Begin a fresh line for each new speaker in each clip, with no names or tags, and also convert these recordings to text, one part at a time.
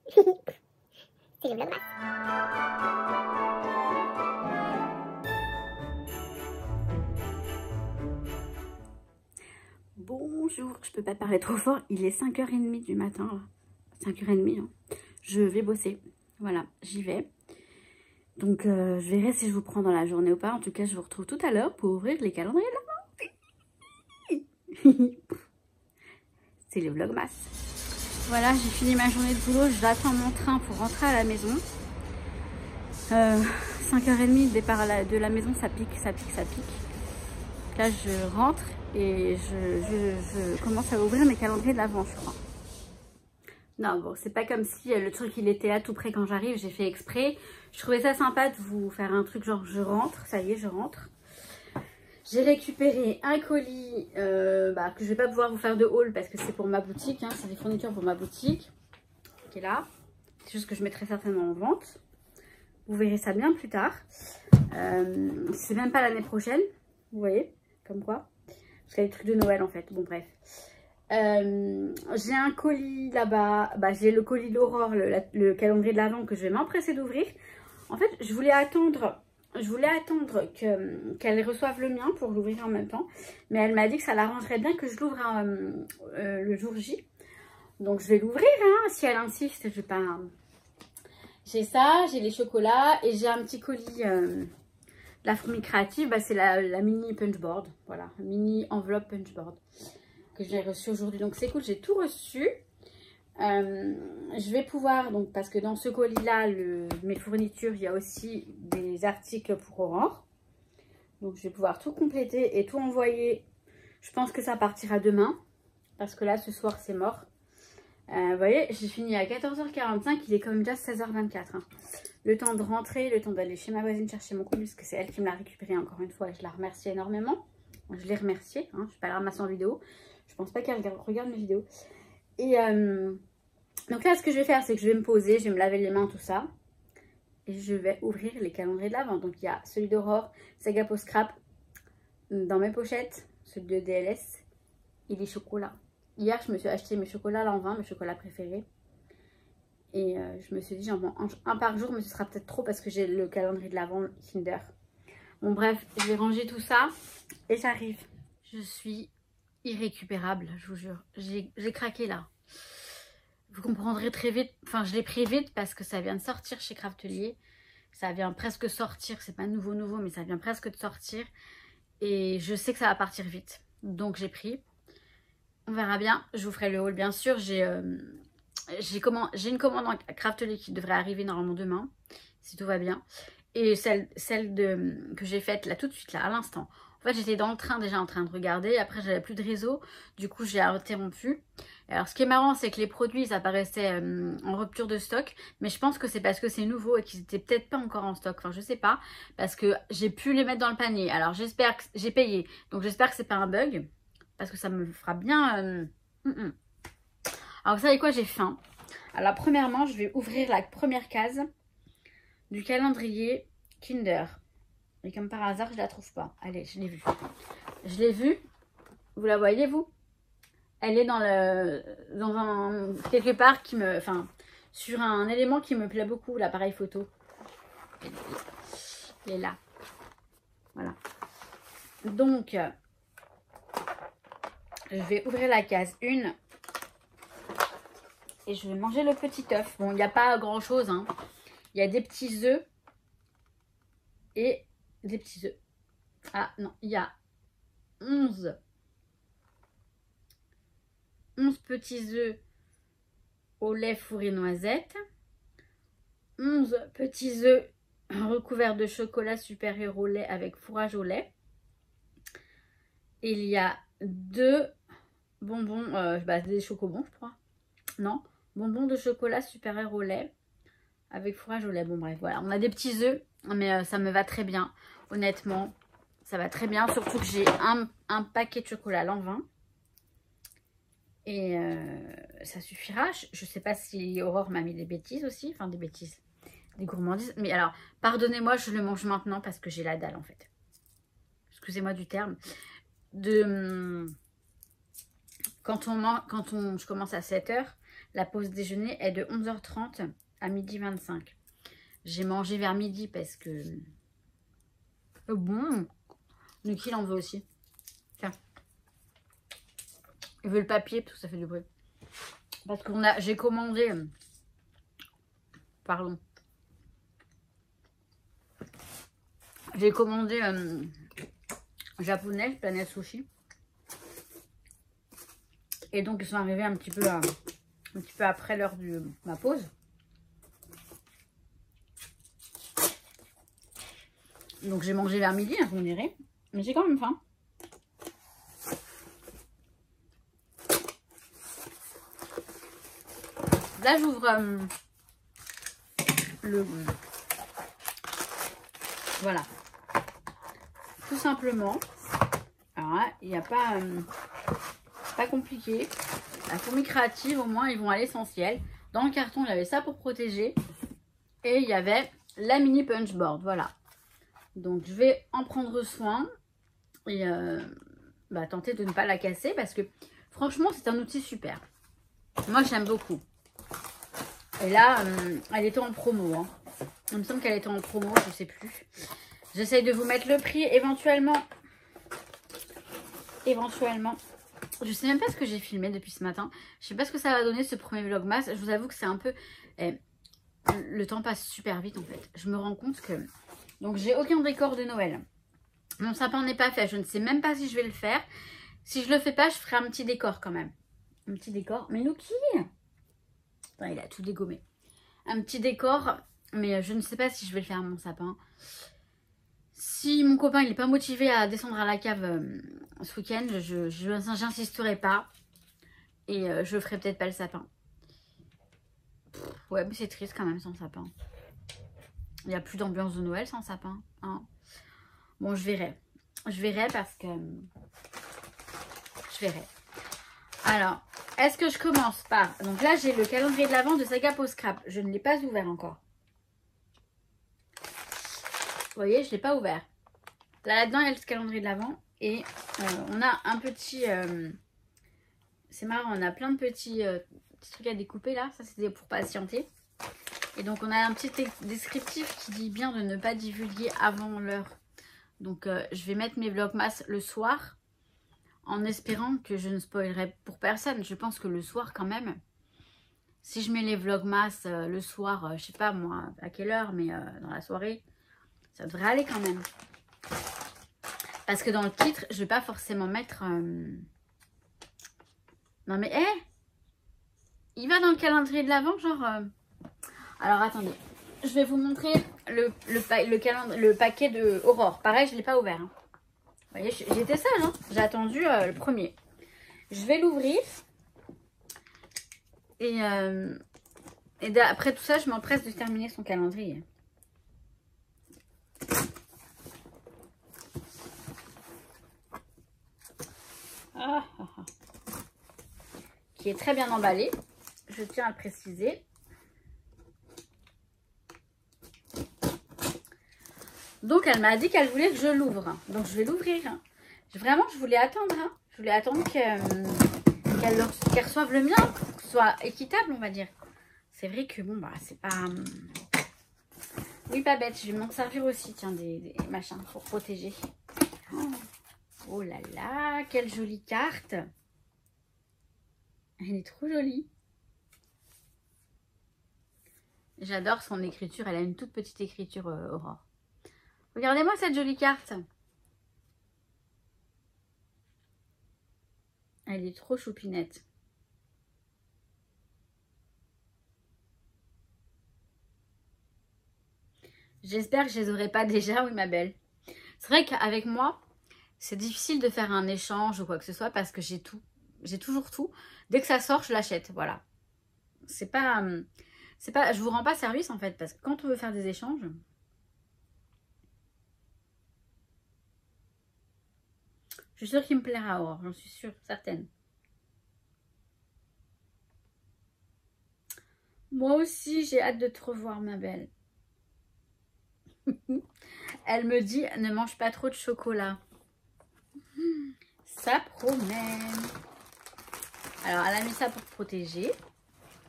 C'est le vlogmas.
Bonjour, je peux pas parler trop fort, il est 5h30 du matin, là. 5h30, hein. Je vais bosser, voilà, j'y vais. Donc je verrai si je vous prends dans la journée ou pas. En tout cas, je vous retrouve tout à l'heure pour ouvrir les calendriers de l'Avent. C'est le vlogmas. Voilà, j'ai fini ma journée de boulot, j'attends mon train pour rentrer à la maison. 5h30, le départ de la maison, ça pique, ça pique, ça pique. Là, je rentre et je commence à ouvrir mes calendriers de l'Avent, je crois. Non, bon, c'est pas comme si le truc, il était là tout près quand j'arrive, j'ai fait exprès. Je trouvais ça sympa de vous faire un truc genre je rentre, ça y est, je rentre. J'ai récupéré un colis que je vais pas pouvoir vous faire de haul parce que c'est pour ma boutique, hein, c'est des fournitures pour ma boutique qui est là. C'est juste que je mettrai certainement en vente. Vous verrez ça bien plus tard. C'est même pas l'année prochaine, vous voyez, comme quoi. Parce qu'il y a des trucs de Noël en fait, bon bref. J'ai un colis là-bas, j'ai le colis d'Aurore, le calendrier de l'Avent que je vais m'empresser d'ouvrir. En fait, je voulais attendre qu'elle reçoive le mien pour l'ouvrir en même temps. Mais elle m'a dit que ça l'arrangerait bien que je l'ouvre le jour J. Donc je vais l'ouvrir, hein, si elle insiste, je vais pas... J'ai ça, j'ai les chocolats et j'ai un petit colis de la fourmi créative, c'est la mini punchboard, voilà, mini enveloppe punchboard que j'ai reçu aujourd'hui. Donc c'est cool, j'ai tout reçu. Je vais pouvoir, donc parce que dans ce colis-là, mes fournitures, il y a aussi des articles pour Aurore. Donc je vais pouvoir tout compléter et tout envoyer. Je pense que ça partira demain, parce que là, ce soir, c'est mort. Vous voyez, j'ai fini à 14h45, il est quand même déjà 16h24. Hein. Le temps de rentrer, le temps d'aller chez ma voisine chercher mon colis, parce que c'est elle qui me l'a récupéré encore une fois et je la remercie énormément. Je l'ai remerciée, hein, je ne vais pas la ramasser en vidéo. Je pense pas qu'elle regarde mes vidéos. Et donc là, ce que je vais faire, c'est que je vais me poser, je vais me laver les mains, tout ça. Et je vais ouvrir les calendriers de l'Avent. Donc il y a celui d'Aurore, Saga Post Scrap dans mes pochettes, celui de DLS et les chocolats. Hier, je me suis acheté mes chocolats Lanvin, mes chocolats préférés. Et je me suis dit, j'en prends un par jour, mais ce sera peut-être trop parce que j'ai le calendrier de l'Avent Kinder. Bon bref, je vais ranger tout ça et j'arrive. Je suis irrécupérable, je vous jure. J'ai craqué là. Vous comprendrez très vite. Enfin, je l'ai pris vite parce que ça vient de sortir chez Craftelier. Ça vient presque sortir. C'est pas nouveau, mais ça vient presque de sortir. Et je sais que ça va partir vite. Donc, j'ai pris. On verra bien. Je vous ferai le haul, bien sûr. J'ai une commande à Craftelier qui devrait arriver normalement demain. Si tout va bien. Et celle que j'ai faite là tout de suite, là, à l'instant. En fait, j'étais dans le train déjà en train de regarder. Après, j'avais plus de réseau. Du coup, j'ai interrompu. Alors, ce qui est marrant, c'est que les produits, ils apparaissaient en rupture de stock. Mais je pense que c'est parce que c'est nouveau et qu'ils étaient peut-être pas encore en stock. Enfin, je sais pas. Parce que j'ai pu les mettre dans le panier. Alors, j'espère que j'ai payé. Donc, j'espère que c'est pas un bug. Parce que ça me fera bien... Alors, vous savez quoi? J'ai faim. Alors, premièrement, je vais ouvrir la première case du calendrier Kinder. Et comme par hasard, je la trouve pas. Allez, je l'ai vue. Je l'ai vue. Vous la voyez, vous? Elle est quelque part qui me... Enfin, sur un élément qui me plaît beaucoup, l'appareil photo. Elle est là. Voilà. Donc, je vais ouvrir la case 1. Et je vais manger le petit œuf. Bon, il n'y a pas grand chose, hein. Il y a des petits œufs. Et des petits œufs. Ah non, il y a 11 petits œufs au lait fourré noisette. 11 petits œufs recouverts de chocolat supérieur au lait avec fourrage au lait. Et il y a 2 bonbons, des chocobons je crois. Non, bonbons de chocolat supérieur au lait avec fourrage au lait. Bon bref, voilà, on a des petits œufs, mais ça me va très bien. Honnêtement, ça va très bien. Surtout que j'ai un paquet de chocolat Lanvin. Et ça suffira. Je sais pas si Aurore m'a mis des bêtises aussi. Enfin, des gourmandises. Mais alors, pardonnez-moi, je le mange maintenant parce que j'ai la dalle en fait. Excusez-moi du terme. Quand je commence à 7 h, La pause déjeuner est de 11h30 à 12h25. J'ai mangé vers midi parce que... bon, Nuki, il en veut aussi. Tiens. Il veut le papier parce que ça fait du bruit. Parce que j'ai commandé... pardon. J'ai commandé japonais, Planète Sushi. Et donc, ils sont arrivés un petit peu après l'heure de ma pause. Donc, j'ai mangé vers midi, hein, vous me direz. Mais j'ai quand même faim. Là, j'ouvre voilà. Tout simplement. Alors là, il n'y a pas... pas compliqué. La fourmi créative, au moins, ils vont à l'essentiel. Dans le carton, il y avait ça pour protéger. Et il y avait la mini punch board. Voilà. Donc, je vais en prendre soin. Et tenter de ne pas la casser. Parce que, franchement, c'est un outil super. Moi, j'aime beaucoup. Et là, elle était en promo. Hein. Il me semble qu'elle était en promo, je ne sais plus. J'essaye de vous mettre le prix éventuellement. Je sais même pas ce que j'ai filmé depuis ce matin. Je sais pas ce que ça va donner ce premier vlogmas. Je vous avoue que c'est un peu... le temps passe super vite en fait. Je me rends compte que... Donc j'ai aucun décor de Noël. Mon sapin n'est pas fait. Je ne sais même pas si je vais le faire. Si je le fais pas, je ferai un petit décor quand même. Un petit décor. Mais Nuki, il a tout dégommé. Un petit décor. Mais je ne sais pas si je vais le faire mon sapin. Si mon copain il n'est pas motivé à descendre à la cave ce week-end, j'insisterai pas. Et je ferai peut-être pas le sapin. Ouais, mais c'est triste quand même sans sapin. Il n'y a plus d'ambiance de Noël sans sapin. Hein. Bon, je verrai. Je verrai parce que... je verrai. Alors, est-ce que je commence par... Donc là, j'ai le calendrier de l'Avent de Saga Post Scrap. Je ne l'ai pas ouvert encore. Vous voyez, je ne l'ai pas ouvert. Là-dedans, il y a le calendrier de l'Avent. Et on a un petit... c'est marrant, on a plein de petits trucs à découper là. Ça, c'était pour patienter. Et donc, on a un petit descriptif qui dit bien de ne pas divulguer avant l'heure. Donc, je vais mettre mes vlogmas le soir. En espérant que je ne spoilerai pour personne. Je pense que le soir quand même. Si je mets les vlogmas le soir, je sais pas moi à quelle heure, mais dans la soirée, ça devrait aller quand même. Parce que dans le titre, je vais pas forcément mettre... Non mais, il va dans le calendrier de l'Avent, genre... Alors attendez, je vais vous montrer le paquet de Aurore. Pareil, je ne l'ai pas ouvert. Hein. Vous voyez, j'étais sage, hein. J'ai attendu le premier. Je vais l'ouvrir. Et après tout ça, je m'empresse de terminer son calendrier. Qui est très bien emballé. Je tiens à le préciser. Donc, elle m'a dit qu'elle voulait que je l'ouvre. Donc, je vais l'ouvrir. Vraiment, je voulais attendre. Hein. Je voulais attendre qu'elle reçoive le mien. Que ce soit équitable, on va dire. C'est vrai que, bon, bah, c'est pas... Oui, pas bête. Je vais m'en servir aussi, tiens, des machins pour protéger. Oh là là, quelle jolie carte. Elle est trop jolie. J'adore son écriture. Elle a une toute petite écriture, Aurore. Regardez-moi cette jolie carte. Elle est trop choupinette. J'espère que je les aurai pas déjà, oui ma belle. C'est vrai qu'avec moi, c'est difficile de faire un échange ou quoi que ce soit parce que j'ai tout. J'ai toujours tout. Dès que ça sort, je l'achète. Voilà. C'est pas... je vous rends pas service en fait parce que quand on veut faire des échanges... Je suis sûre qu'il me plaira, Aurore. J'en suis sûre, certaine. Moi aussi, j'ai hâte de te revoir, ma belle. Elle me dit, ne mange pas trop de chocolat. Ça promet. Alors, elle a mis ça pour protéger.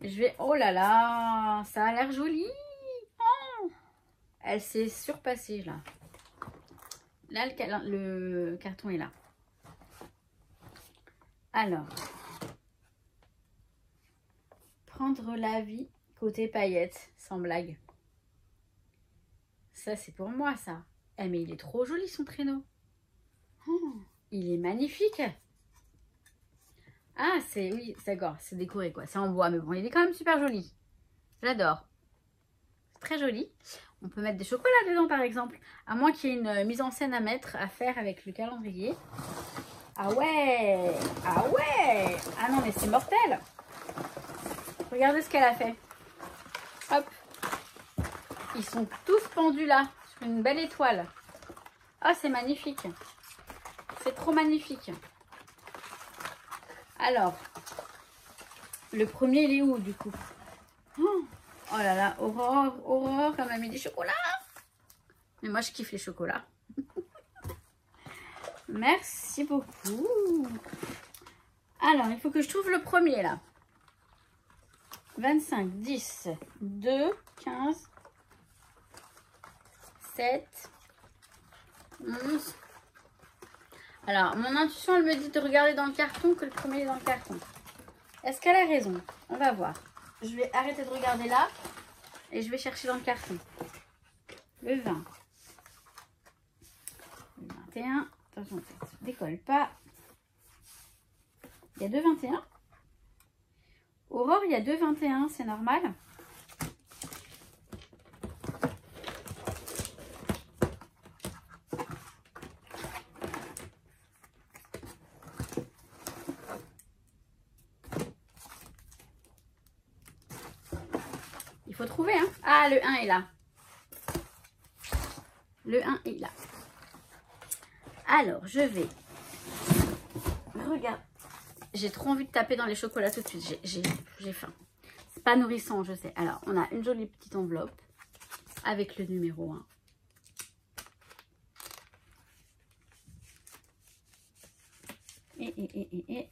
Je vais... Oh là là, ça a l'air joli. Oh, elle s'est surpassée là. Là, le carton est là. Alors, prendre la vie côté paillettes, sans blague. Ça, c'est pour moi, ça. Eh, mais il est trop joli, son traîneau. Oh, il est magnifique. Ah, c'est... Oui, d'accord, c'est décoré, quoi. C'est en bois, mais bon, il est quand même super joli. J'adore. C'est très joli. On peut mettre des chocolats dedans, par exemple. À moins qu'il y ait une mise en scène à mettre, à faire avec le calendrier. Ah ouais! Ah ouais! Ah non, mais c'est mortel! Regardez ce qu'elle a fait. Hop! Ils sont tous pendus là, sur une belle étoile. Ah, c'est magnifique. C'est trop magnifique. Alors, le premier, il est où, du coup? Oh là là, Aurore, elle m'a mis des chocolats. Mais moi, je kiffe les chocolats. Merci beaucoup. Alors, il faut que je trouve le premier, là. 25, 10, 2, 15, 7, 11. Alors, mon intuition, elle me dit de regarder dans le carton, que le premier est dans le carton. Est-ce qu'elle a raison? On va voir. Je vais arrêter de regarder là et je vais chercher dans le carton. Le 20. Le 21. Attention, ça ne décolle pas. Il y a 2 21. Aurore, il y a 2 21, c'est normal. Il faut trouver, hein. Ah, le 1 est là. Le 1 est là. Alors, je vais... Regarde. J'ai trop envie de taper dans les chocolats tout de suite. J'ai faim. C'est pas nourrissant, je sais. Alors, on a une jolie petite enveloppe avec le numéro 1. Et...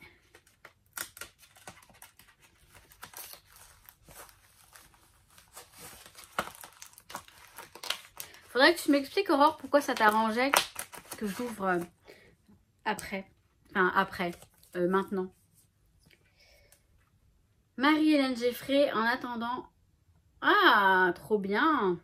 Faudrait que tu m'expliques, Aurore, pourquoi ça t'arrangeait que j'ouvre après. Enfin, après. Maintenant. Marie-Hélène Geffray, en attendant... Ah, trop bien.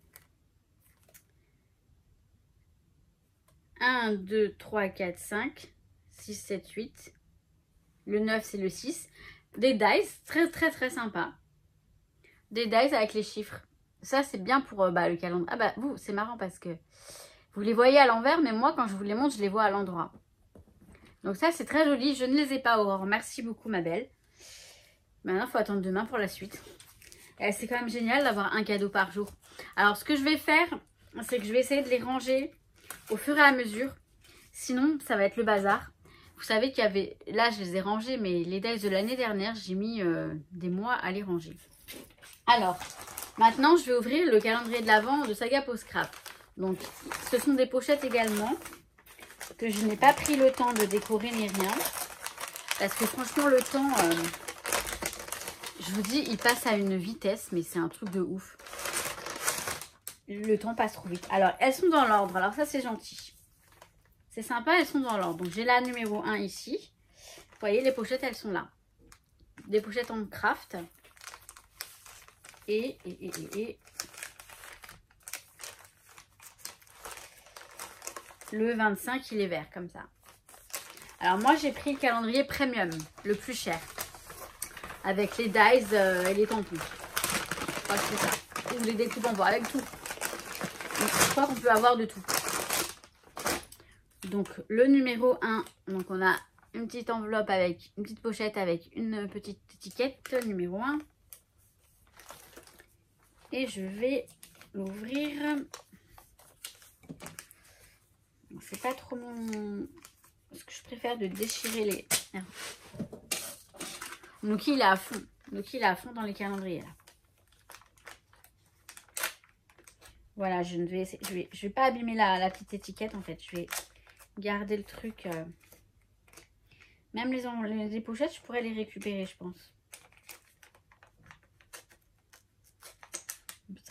1, 2, 3, 4, 5, 6, 7, 8. Le 9, c'est le 6. Des dice, très sympa. Des dice avec les chiffres. Ça, c'est bien pour le calendrier. Ah bah, vous, c'est marrant parce que vous les voyez à l'envers, mais moi, quand je vous les montre, je les vois à l'endroit. Donc ça, c'est très joli. Je ne les ai pas, Aurore. Merci beaucoup, ma belle. Maintenant, il faut attendre demain pour la suite. C'est quand même génial d'avoir un cadeau par jour. Alors, ce que je vais faire, c'est que je vais essayer de les ranger au fur et à mesure. Sinon, ça va être le bazar. Vous savez qu'il y avait... Là, je les ai rangés, mais les dice de l'année dernière, j'ai mis des mois à les ranger. Alors, maintenant, je vais ouvrir le calendrier de l'Avent de Saga Peau Scrap. Donc, ce sont des pochettes également que je n'ai pas pris le temps de décorer ni rien. Parce que franchement, le temps... je vous dis, il passe à une vitesse, mais c'est un truc de ouf. Le temps passe trop vite. Alors, elles sont dans l'ordre. Alors, ça, c'est gentil. C'est sympa, elles sont dans l'ordre. Donc, j'ai la numéro 1 ici. Vous voyez, les pochettes, elles sont là. Des pochettes en craft. Et le 25, il est vert, comme ça. Alors, moi, j'ai pris le calendrier premium, le plus cher. Avec les dies et les tampons. Je crois que c'est ça. Ou les découpes en bois, avec tout. Donc, je crois qu'on peut avoir de tout. Donc, le numéro 1. Donc, on a une petite enveloppe avec une petite pochette avec une petite étiquette. Numéro 1. Et je vais l'ouvrir. C'est pas trop mon... Parce que je préfère de déchirer les... Donc il est à fond. Donc il est à fond dans les calendriers là. Voilà, je vais pas abîmer la petite étiquette en fait. Je vais garder le truc. Même les pochettes, je pourrais les récupérer, je pense.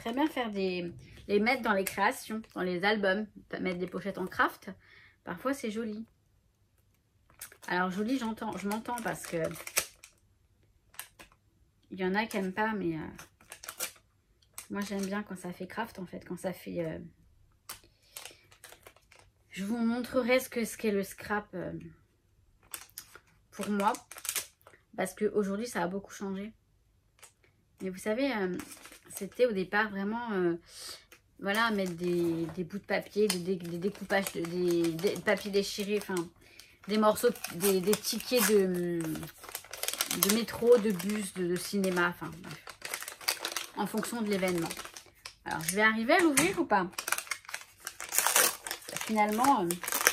très bien faire les mettre dans les créations, dans les albums, mettre des pochettes en craft. Parfois c'est joli. Alors joli, je m'entends parce que il y en a qui n'aiment pas, mais moi j'aime bien quand ça fait craft en fait, quand ça fait... Je vous montrerai ce qu'est le scrap pour moi, parce qu'aujourd'hui ça a beaucoup changé. Mais vous savez, c'était au départ vraiment, voilà, mettre des bouts de papier, des découpages, des papiers déchirés, enfin, des morceaux, des tickets de métro, de bus, de cinéma, enfin, bref, en fonction de l'événement. Alors, je vais arriver à l'ouvrir ou pas? Finalement,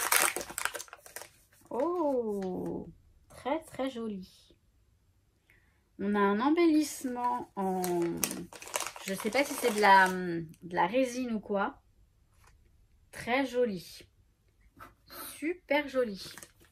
oh, très très joli. On a un embellissement en... Je ne sais pas si c'est de la résine ou quoi. Très joli. Super joli.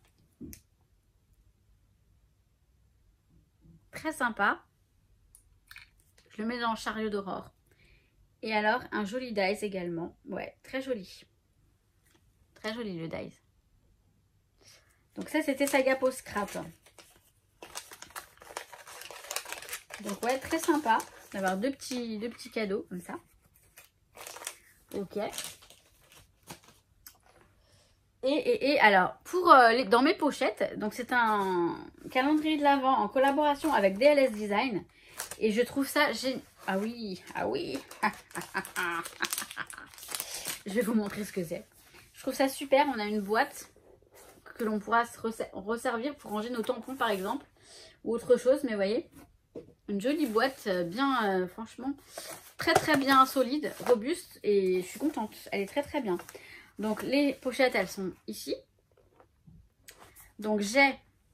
Très sympa. Je le mets dans le chariot d'aurore. Et alors, un joli dies également. Ouais, très joli. Très joli le dies. Donc ça, c'était Saga Post Scrap. Donc ouais, très sympa d'avoir deux petits cadeaux comme ça. Ok. Et alors, pour dans mes pochettes, donc c'est un calendrier de l'Avent en collaboration avec DLS Design. Et je trouve ça génial. Ah oui, ah oui. Je vais vous montrer ce que c'est. Je trouve ça super. On a une boîte que l'on pourra se resservir pour ranger nos tampons par exemple. Ou autre chose, mais vous voyez. Une jolie boîte, bien, franchement, très très bien solide, robuste, et je suis contente. Elle est très très bien. Donc les pochettes, elles sont ici. Donc j'ai,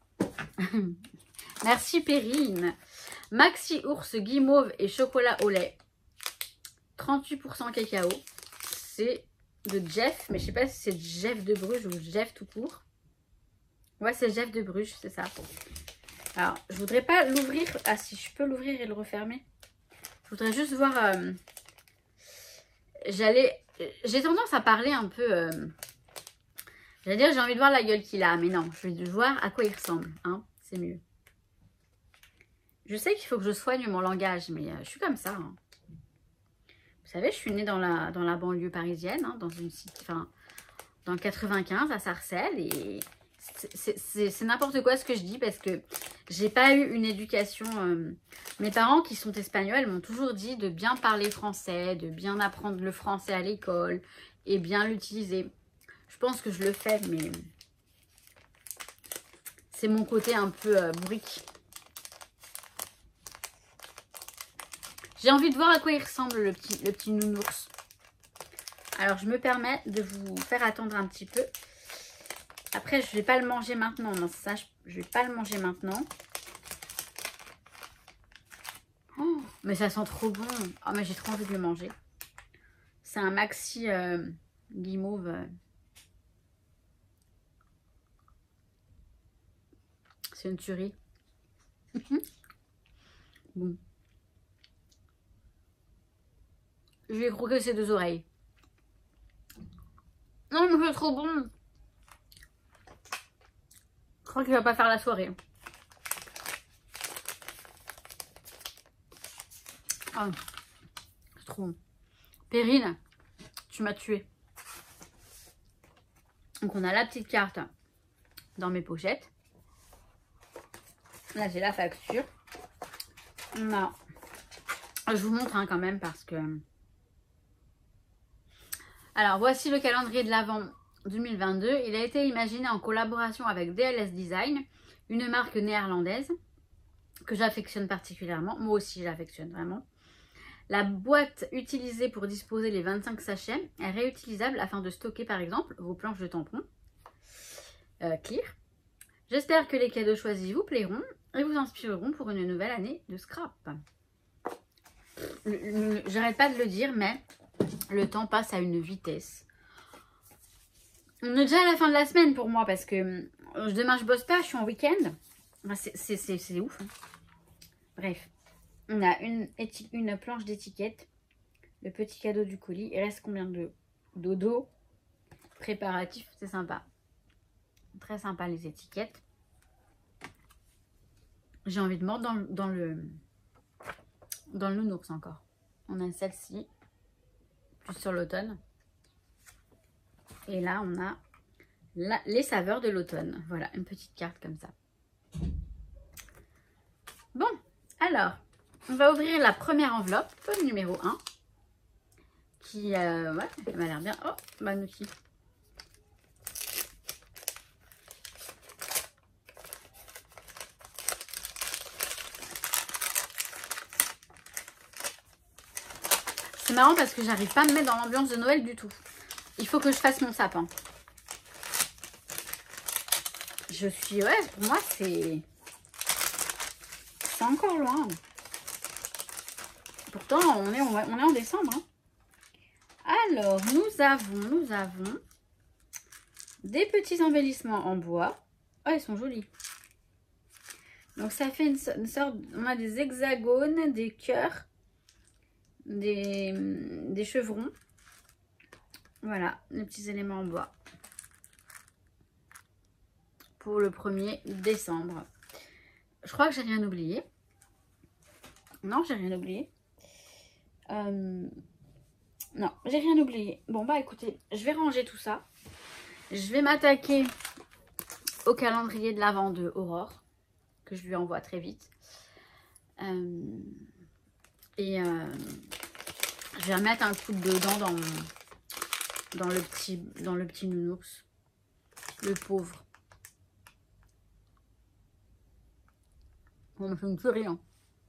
merci Perrine, Maxi Ours Guimauve et chocolat au lait, 38% cacao. C'est de Jeff, mais je sais pas si c'est Jeff de Bruges ou Jeff tout court. Ouais, c'est Jeff de Bruges, c'est ça. Alors, je voudrais pas l'ouvrir. Ah, si je peux l'ouvrir et le refermer. Je voudrais juste voir. J'ai tendance à parler un peu. J'allais dire, j'ai envie de voir la gueule qu'il a. Mais non, je vais voir à quoi il ressemble. Hein, c'est mieux. Je sais qu'il faut que je soigne mon langage, mais je suis comme ça. Hein. Vous savez, je suis née dans la banlieue parisienne, hein, dans le 95 à Sarcelles. Et c'est n'importe quoi ce que je dis parce que j'ai pas eu une éducation. Mes parents qui sont espagnols m'ont toujours dit de bien parler français, de bien apprendre le français à l'école et bien l'utiliser. Je pense que je le fais, mais c'est mon côté un peu bourrique. J'ai envie de voir à quoi il ressemble le petit nounours. Alors je me permets de vous faire attendre un petit peu. Après, je ne vais pas le manger maintenant. Non, ça, je ne vais pas le manger maintenant. Oh, mais ça sent trop bon. Oh, mais j'ai trop envie de le manger. C'est un maxi guimauve. C'est une tuerie. Bon. Je vais croquer ses deux oreilles. Non, mais c'est trop bon. Je crois qu'il va pas faire la soirée. Oh, c'est trop bon. Perrine, tu m'as tué. Donc on a la petite carte dans mes pochettes. Là j'ai la facture. On a... Je vous montre hein, quand même parce que... Alors voici le calendrier de l'Avent 2022. Il a été imaginé en collaboration avec DLS Design, une marque néerlandaise que j'affectionne particulièrement. Moi aussi j'affectionne vraiment. La boîte utilisée pour disposer les 25 sachets est réutilisable afin de stocker par exemple vos planches de tampons clear. J'espère que les cadeaux choisis vous plairont et vous inspireront pour une nouvelle année de scrap. J'arrête pas de le dire, mais le temps passe à une vitesse. On est déjà à la fin de la semaine pour moi parce que demain je bosse pas, je suis en week-end. C'est ouf. Hein. Bref, on a une planche d'étiquette, le petit cadeau du colis. Il reste combien de dodo préparatifs? C'est sympa. Très sympa les étiquettes. J'ai envie de mordre dans le nounours encore. On a celle-ci, plus sur l'automne. Et là, on a les saveurs de l'automne. Voilà, une petite carte comme ça. Bon, alors, on va ouvrir la première enveloppe, numéro 1. Qui, ouais, elle m'a l'air bien. Oh, Manouki. C'est marrant parce que j'arrive pas à me mettre dans l'ambiance de Noël du tout. Il faut que je fasse mon sapin. Je suis... Ouais, pour moi, c'est encore loin. Pourtant, on est en décembre. Hein. Alors, nous avons des petits embellissements en bois. Oh, ils sont jolis. Donc, ça fait une sorte... On a des hexagones, des cœurs, des chevrons. Voilà, les petits éléments en bois. Pour le 1er décembre. Je crois que j'ai rien oublié. Non, j'ai rien oublié. Non, j'ai rien oublié. Bon, bah écoutez, je vais ranger tout ça. Je vais m'attaquer au calendrier de l'Avent de Aurore, que je lui envoie très vite. Je vais remettre un coup de dedans dans le petit nounours. Le pauvre. On me fait une tuerie, hein.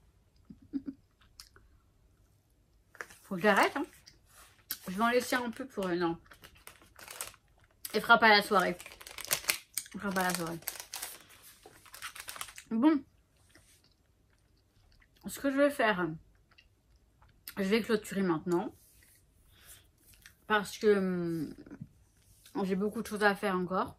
Faut que j'arrête, hein. Je vais en laisser un peu pour... non. Elle fera pas la soirée. Elle fera pas la soirée. Bon. Ce que je vais faire... Je vais clôturer maintenant. Parce que... j'ai beaucoup de choses à faire encore.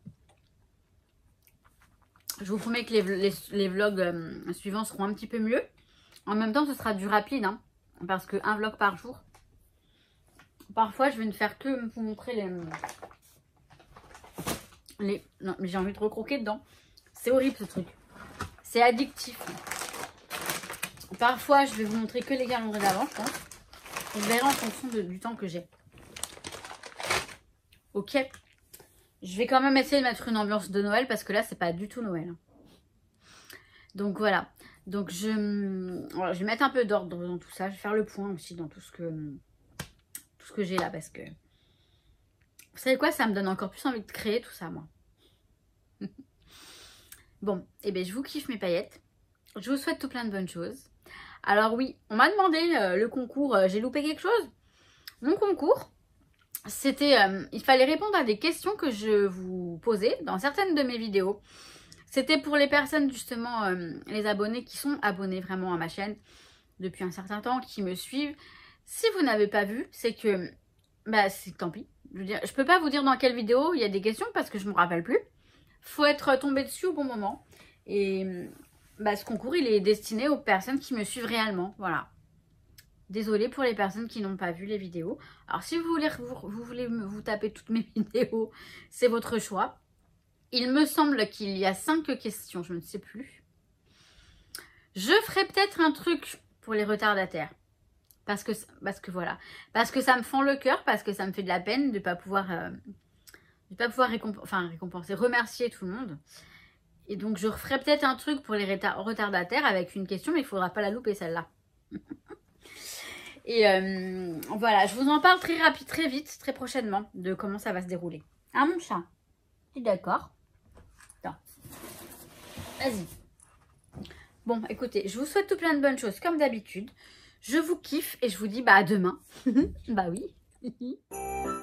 Je vous promets que les vlogs suivants seront un petit peu mieux. En même temps, ce sera du rapide, hein. Parce que un vlog par jour. Parfois, je vais ne faire que vous montrer non, mais j'ai envie de recroquer dedans. C'est horrible ce truc. C'est addictif. Parfois, je vais vous montrer que les calendriers d'avant, je pense. Vous verrez en fonction du temps que j'ai. Ok. Je vais quand même essayer de mettre une ambiance de Noël parce que là, c'est pas du tout Noël. Donc voilà. Donc je vais mettre un peu d'ordre dans tout ça. Je vais faire le point aussi dans tout ce que j'ai là parce que... Vous savez quoi? Ça me donne encore plus envie de créer tout ça, moi. Bon, et bien je vous kiffe mes paillettes. Je vous souhaite tout plein de bonnes choses. Alors oui, on m'a demandé le concours. J'ai loupé quelque chose? Mon concours, c'était... il fallait répondre à des questions que je vous posais dans certaines de mes vidéos. C'était pour les personnes justement, les abonnés qui sont abonnés vraiment à ma chaîne depuis un certain temps, qui me suivent. Si vous n'avez pas vu, c'est que... Bah c'est tant pis. Je veux dire, je peux pas vous dire dans quelle vidéo il y a des questions parce que je me rappelle plus. Faut être tombé dessus au bon moment. Et bah, ce concours, il est destiné aux personnes qui me suivent réellement. Voilà. Désolée pour les personnes qui n'ont pas vu les vidéos. Alors si vous voulez vous taper toutes mes vidéos, c'est votre choix. Il me semble qu'il y a 5 questions, je ne sais plus. Je ferai peut-être un truc pour les retardataires. Parce que voilà. Parce que ça me fend le cœur, parce que ça me fait de la peine de ne pas pouvoir, récompenser, remercier tout le monde. Et donc je referai peut-être un truc pour les retardataires avec une question, mais il ne faudra pas la louper celle-là. Et voilà, je vous en parle très vite, très prochainement, de comment ça va se dérouler. Hein mon chat? Tu es d'accord? Attends. Vas-y. Bon, écoutez, je vous souhaite tout plein de bonnes choses, comme d'habitude. Je vous kiffe et je vous dis bah à demain. Bah oui.